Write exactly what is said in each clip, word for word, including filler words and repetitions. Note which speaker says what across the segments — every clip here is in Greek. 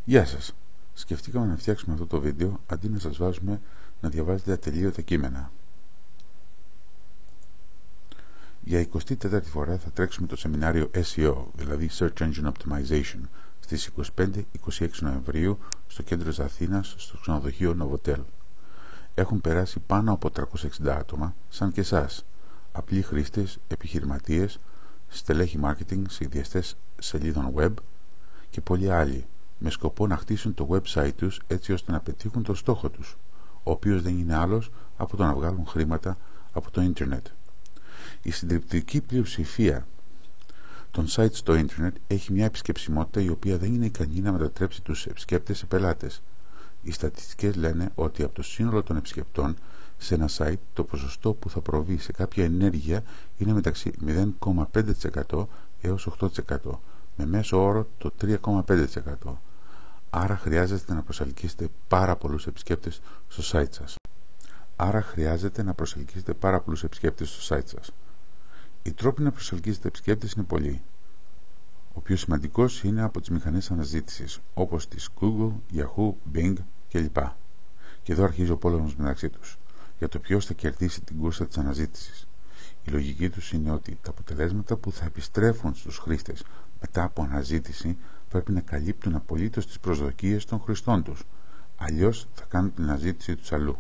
Speaker 1: Γεια σας! Σκεφτήκαμε να φτιάξουμε αυτό το βίντεο αντί να σας βάζουμε να διαβάζετε ατελείωτα κείμενα. Για εικοστή τέταρτη φορά θα τρέξουμε το σεμινάριο ες ι ο, δηλαδή Search Engine Optimization, στις είκοσι πέντε με είκοσι έξι Νοεμβρίου στο κέντρο της Αθήνας, στο ξενοδοχείο Novotel. Έχουν περάσει πάνω από τριακόσια εξήντα άτομα, σαν και εσάς, απλοί χρήστες, επιχειρηματίες, στελέχη marketing, σχεδιαστές σελίδων web και πολλοί άλλοι, με σκοπό να χτίσουν το website τους έτσι ώστε να πετύχουν το στόχο τους, ο οποίος δεν είναι άλλος από το να βγάλουν χρήματα από το ίντερνετ. Η συντριπτική πλειοψηφία των sites στο ίντερνετ έχει μια επισκεψιμότητα η οποία δεν είναι ικανή να μετατρέψει τους επισκέπτες σε πελάτες. Οι στατιστικές λένε ότι από το σύνολο των επισκεπτών σε ένα site το ποσοστό που θα προβεί σε κάποια ενέργεια είναι μεταξύ μηδέν κόμμα πέντε τοις εκατό έως οκτώ τοις εκατό, με μέσο όρο το τρία κόμμα πέντε τοις εκατό. Άρα χρειάζεται να προσελκύσετε πάρα πολλούς επισκέπτες στο site σας. Άρα χρειάζεται να προσελκύσετε πάρα πολλούς επισκέπτες στο site σας. Οι τρόποι να προσελκύσετε επισκέπτες είναι πολλοί. Ο πιο σημαντικός είναι από τις μηχανές αναζήτησης, όπως τις Google, Yahoo, Bing κλπ. Και εδώ αρχίζει ο πόλεμος μεταξύ τους, για το ποιος θα κερδίσει την κούρσα της αναζήτησης. Η λογική τους είναι ότι τα αποτελέσματα που θα επιστρέφουν στους χρήστες μετά από αναζήτηση πρέπει να καλύπτουν απολύτως τις προσδοκίες των χρηστών τους, αλλιώς θα κάνουν την αναζήτησή τους αλλού.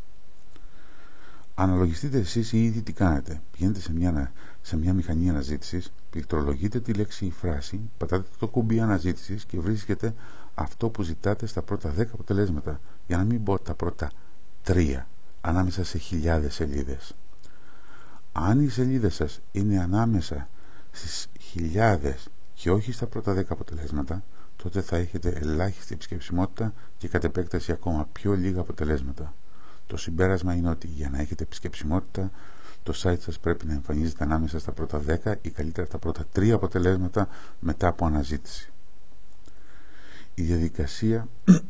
Speaker 1: Αναλογιστείτε εσείς ήδη τι κάνετε. Πηγαίνετε σε μια, σε μια μηχανή αναζήτησης, πληκτρολογείτε τη λέξη ή φράση, πατάτε το κουμπί αναζήτησης και βρίσκετε αυτό που ζητάτε στα πρώτα δέκα αποτελέσματα, για να μην πω τα πρώτα τρία, ανάμεσα σε χιλιάδες σελίδες. Αν οι σελίδες σας είναι ανάμεσα στις χιλιάδες και όχι στα πρώτα δέκα αποτελέσματα, τότε θα έχετε ελάχιστη επισκεψιμότητα και κατ' επέκταση ακόμα πιο λίγα αποτελέσματα. Το συμπέρασμα είναι ότι για να έχετε επισκεψιμότητα, το site σας πρέπει να εμφανίζεται ανάμεσα στα πρώτα δέκα ή καλύτερα τα πρώτα τρία αποτελέσματα μετά από αναζήτηση. Η διαδικασία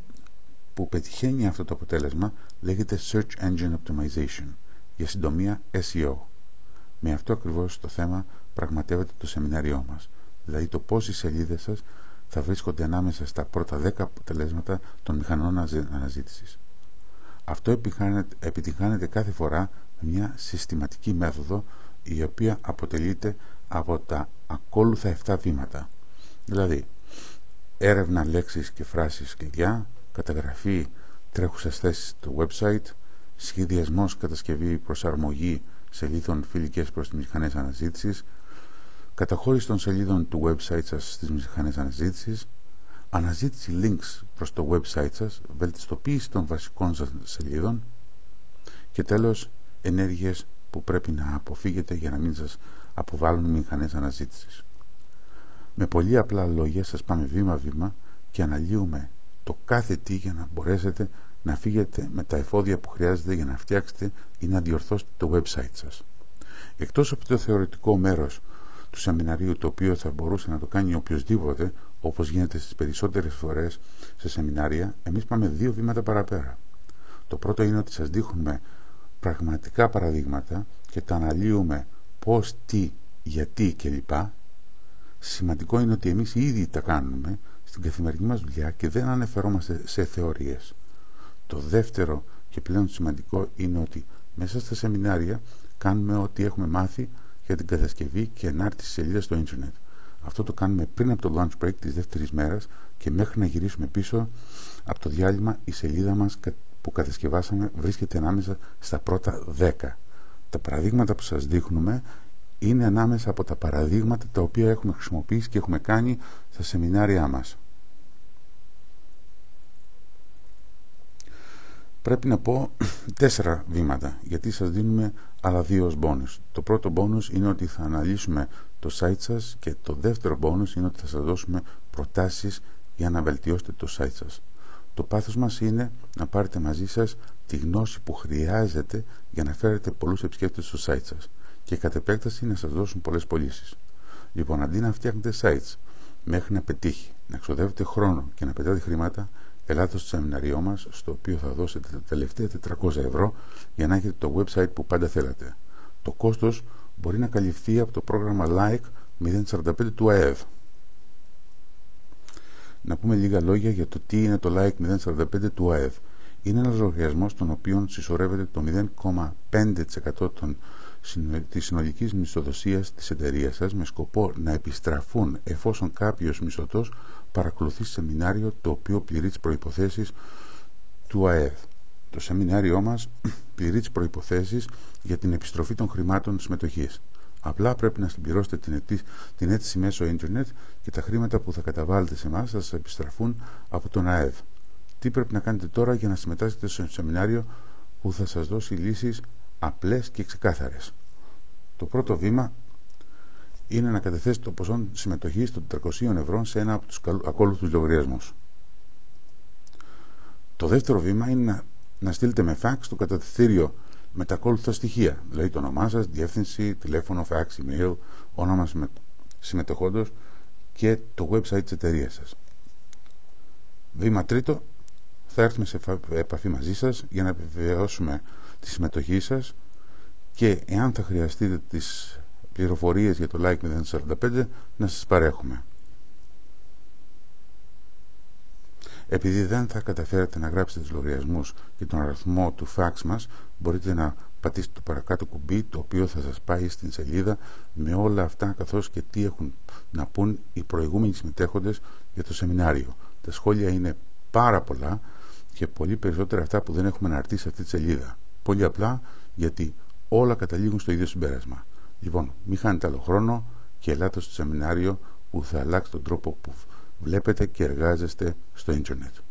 Speaker 1: που πετυχαίνει αυτό το αποτέλεσμα λέγεται Search Engine Optimization, για συντομία ες ι ο. Με αυτό ακριβώς το θέμα πραγματεύεται το σεμινάριό μας, δηλαδή το πώς οι σελίδες σας θα βρίσκονται ανάμεσα στα πρώτα δέκα αποτελέσματα των μηχανών αναζήτησης. Αυτό επιτυγχάνεται κάθε φορά με μια συστηματική μέθοδο, η οποία αποτελείται από τα ακόλουθα επτά βήματα. Δηλαδή, έρευνα λέξεις και φράσεις κλειδιά, καταγραφή τρέχουσας θέσης του website, σχεδιασμός, κατασκευή, προσαρμογή σελίδων φιλικές προς τις μηχανές αναζήτησης, καταχώρηση των σελίδων του website σας στις μηχανές αναζήτησης, αναζήτηση links προς το website σας, βελτιστοποίηση των βασικών σας σελίδων και τέλος ενέργειες που πρέπει να αποφύγετε για να μην σας αποβάλουν μηχανές αναζήτησης. Με πολύ απλά λόγια σας πάμε βήμα-βήμα και αναλύουμε το κάθε τι για να μπορέσετε να φύγετε με τα εφόδια που χρειάζεται για να φτιάξετε ή να διορθώσετε το website σας. Εκτός από το θεωρητικό μέρος του σεμιναρίου, το οποίο θα μπορούσε να το κάνει οποιοσδήποτε, όπως γίνεται στις περισσότερες φορές σε σεμινάρια, εμείς πάμε δύο βήματα παραπέρα. Το πρώτο είναι ότι σας δείχνουμε πραγματικά παραδείγματα και τα αναλύουμε πώς, τι, γιατί κλπ. Σημαντικό είναι ότι εμείς ήδη τα κάνουμε στην καθημερινή μας δουλειά και δεν αναφερόμαστε σε θεωρίες. Το δεύτερο και πλέον σημαντικό είναι ότι μέσα στα σεμινάρια κάνουμε ό,τι έχουμε μάθει για την κατασκευή και ενάρτηση σελίδας στο ίντερνετ. Αυτό το κάνουμε πριν από το lunch break της δεύτερης μέρας και μέχρι να γυρίσουμε πίσω από το διάλειμμα η σελίδα μας που κατασκευάσαμε βρίσκεται ανάμεσα στα πρώτα δέκα. Τα παραδείγματα που σας δείχνουμε είναι ανάμεσα από τα παραδείγματα τα οποία έχουμε χρησιμοποιήσει και έχουμε κάνει στα σεμινάρια μας. Πρέπει να πω τέσσερα βήματα, γιατί σας δίνουμε άλλα δύο ως bonus. Το πρώτο bonus είναι ότι θα αναλύσουμε το site σας και το δεύτερο bonus είναι ότι θα σας δώσουμε προτάσεις για να βελτιώσετε το site σας. Το πάθος μας είναι να πάρετε μαζί σας τη γνώση που χρειάζεται για να φέρετε πολλούς επισκέπτες στο site σας και κατ' επέκταση να σας δώσουν πολλές πωλήσεις. Λοιπόν, αντί να φτιάχνετε sites μέχρι να πετύχει, να εξοδεύετε χρόνο και να πετάτε χρήματα, ελάτε στο σεμιναριό μας, στο οποίο θα δώσετε τα τελευταία τετρακόσια ευρώ για να έχετε το website που πάντα θέλατε. Το κόστος μπορεί να καλυφθεί από το πρόγραμμα Like μηδέν σαράντα πέντε του ΑΕΔ. να πούμε λίγα λόγια για το τι είναι το Like μηδέν σαράντα πέντε του ΑΕΔ. Είναι ένας λογαριασμός στον οποίο συσσωρεύεται το μηδέν κόμμα πέντε τοις εκατό των, της συνολικής μισθοδοσίας της εταιρείας σας, με σκοπό να επιστραφούν εφόσον κάποιος μισθωτός παρακολουθεί σεμινάριο το οποίο πληρεί τις προϋποθέσεις του ΑΕΔ. Το σεμινάριό μας πληρεί τις προϋποθέσεις για την επιστροφή των χρημάτων συμμετοχής. Απλά πρέπει να συμπληρώσετε την, αιτή, την αίτηση μέσω ίντερνετ και τα χρήματα που θα καταβάλλετε σε εμάς θα σας επιστραφούν από τον ΑΕΔ. Τι πρέπει να κάνετε τώρα για να συμμετάσχετε στο σεμινάριο που θα σας δώσει λύσεις απλές και ξεκάθαρες? Το πρώτο βήμα είναι να καταθέσετε το ποσό συμμετοχής των τετρακοσίων ευρώ σε ένα από τους ακόλουθους λογαριασμούς. Το δεύτερο βήμα είναι να, να στείλετε με fax το καταθετήριο με τα ακόλουθα στοιχεία, δηλαδή το όνομά σας, διεύθυνση, τηλέφωνο, fax, email, όνομα συμμετοχόντος και το website της εταιρείας σας. Βήμα τρίτο, θα έρθουμε σε επαφή μαζί σας για να επιβεβαιώσουμε τη συμμετοχή σας και εάν θα χρειαστείτε τις πληροφορίες για το Like μηδέν σαράντα πέντε να σας παρέχουμε. Επειδή δεν θα καταφέρετε να γράψετε τους λογαριασμούς και τον αριθμό του fax μας, μπορείτε να πατήσετε το παρακάτω κουμπί, το οποίο θα σας πάει στην σελίδα με όλα αυτά, καθώς και τι έχουν να πούν οι προηγούμενοι συμμετέχοντες για το σεμινάριο. Τα σχόλια είναι πάρα πολλά και πολύ περισσότερα αυτά που δεν έχουμε αναρτήσει σε αυτή τη σελίδα. Πολύ απλά, γιατί όλα καταλήγουν στο ίδιο συμπέρασμα. Λοιπόν, μην χάνετε άλλο χρόνο και ελάτε στο σεμινάριο που θα αλλάξει τον τρόπο που βλέπετε και εργάζεστε στο ίντερνετ.